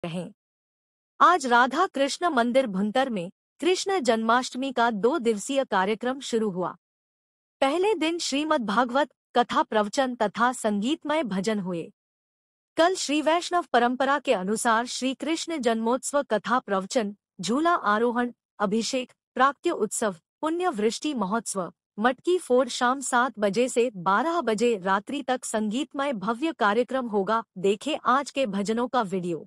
रहें। आज राधा कृष्ण मंदिर भुंतर में कृष्ण जन्माष्टमी का 2 दिवसीय कार्यक्रम शुरू हुआ। पहले दिन श्रीमद् भागवत कथा प्रवचन तथा संगीतमय भजन हुए। कल श्री वैष्णव परंपरा के अनुसार श्री कृष्ण जन्मोत्सव कथा प्रवचन, झूला आरोहण, अभिषेक, प्राक्त्य उत्सव, पुण्य वृष्टि महोत्सव, मटकी फोड़ शाम 7 बजे से 12 बजे रात्रि तक संगीतमय भव्य कार्यक्रम होगा। देखें आज के भजनों का वीडियो।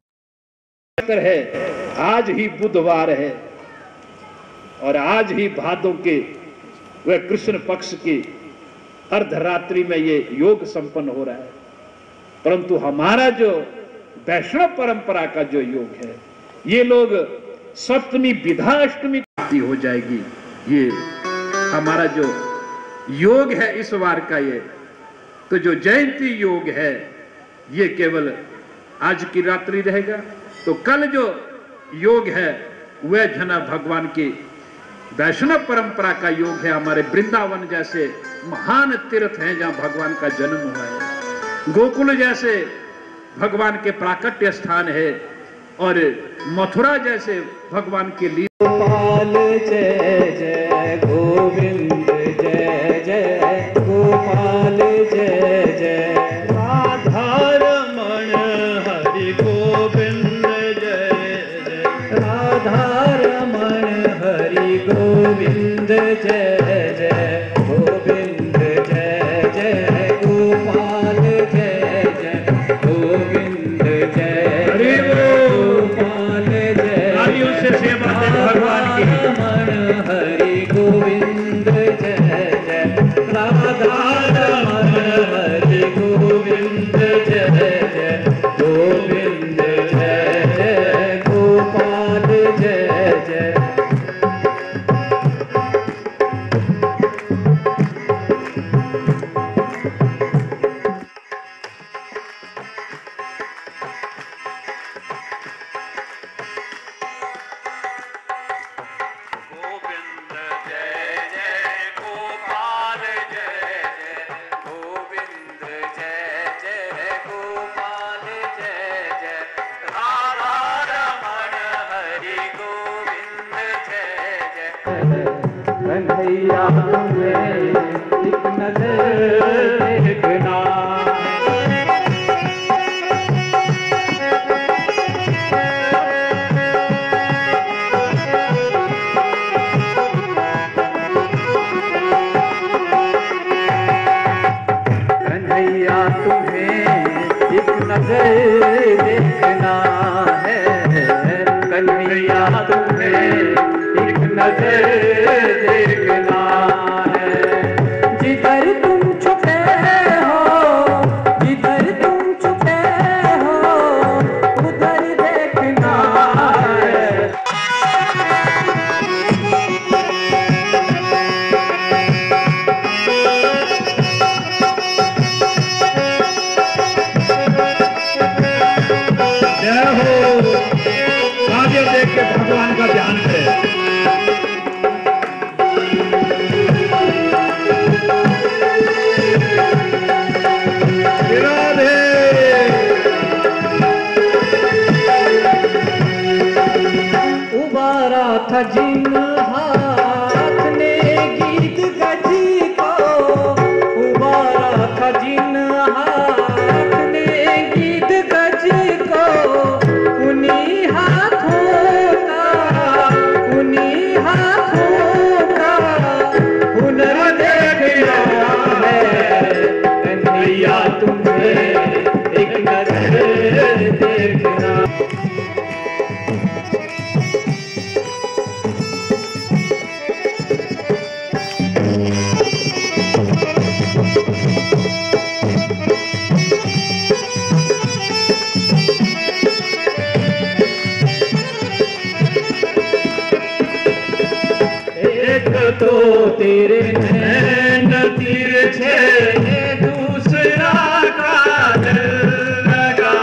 है आज ही बुधवार है और आज ही भादों के वह कृष्ण पक्ष की अर्धरात्रि में ये योग संपन्न हो रहा है। परंतु हमारा जो वैष्णव परंपरा का जो योग है, ये लोग सप्तमी विधा अष्टमी हो जाएगी। ये हमारा जो योग है इस बार का, ये तो जो जयंती योग है ये केवल आज की रात्रि रहेगा। तो कल जो योग है वह जना भगवान की वैष्णव परंपरा का योग है। हमारे वृंदावन जैसे महान तीर्थ हैं जहां भगवान का जन्म हुआ है, गोकुल जैसे भगवान के प्राकट्य स्थान है, और मथुरा जैसे भगवान के लिए गोपाल जय जय गोविंद जय जय गोपाल जय जय राधा रमण हरि गोविंद जय जय राधा रमण हरि गोविंद जय जय गोविंद जय जय गोपाल जय जय गोविंद जय जय गोपाल जय से सेवा भगवान की रमण हरि गोविंद जय जय राधा रमण हरि गोविंद जय जय गोविंद जय जय गोपाल जय जय। कन्हैया तुम्हें एक नजर देखना, कन्हैया तुम्हें एक नजर देखना है, कन्हैया तुम्हें एक नजर देखना है। जिधर तुम छुपे हो, जिधर तुम छुपे हो उधर देखना है। जय हो, आगे देख के भगवान का ध्यान करें। उबारा था जिन हाथ ने गीत गजी को, उबारा था जिन हाथ ने गीत गजी को, उन्हीं हाथों का हुनर देखना है। कन्हैया तुम्हें एक नजर देखना। तो तेरे नैन तिरछे, दूसरा काजल लगा,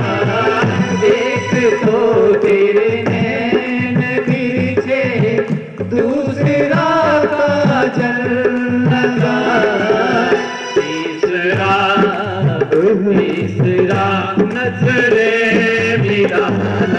एक तो तेरे नैन तिरछे, दूसरा काजल लगा, तीसरा नजरे मिला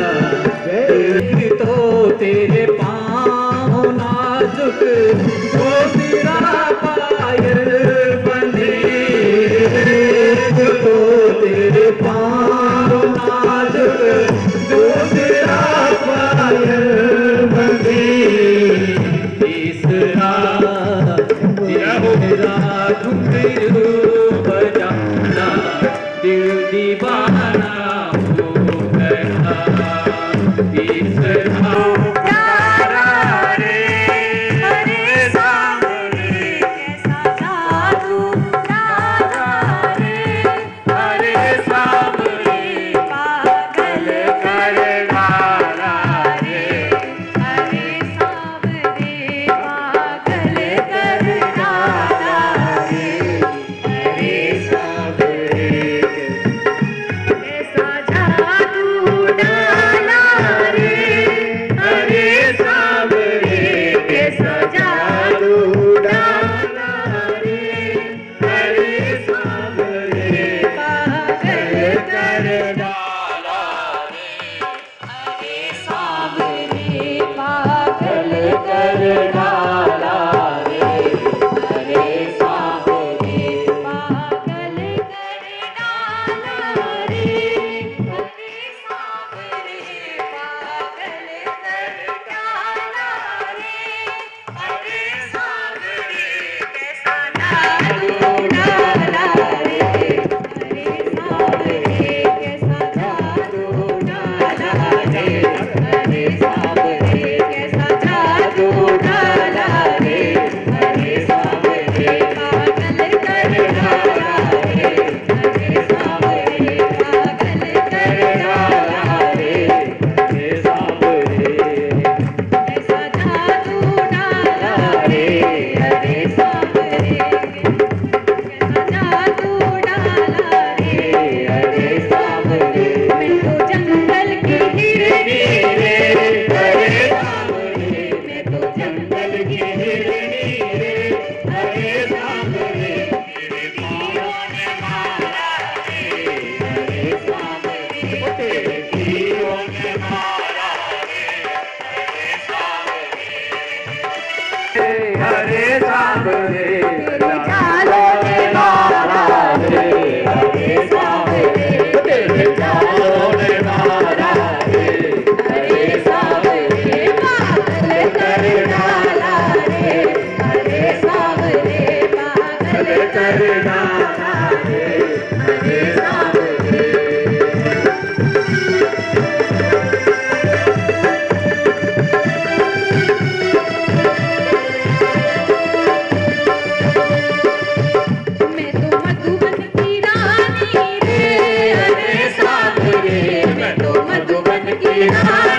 किनारे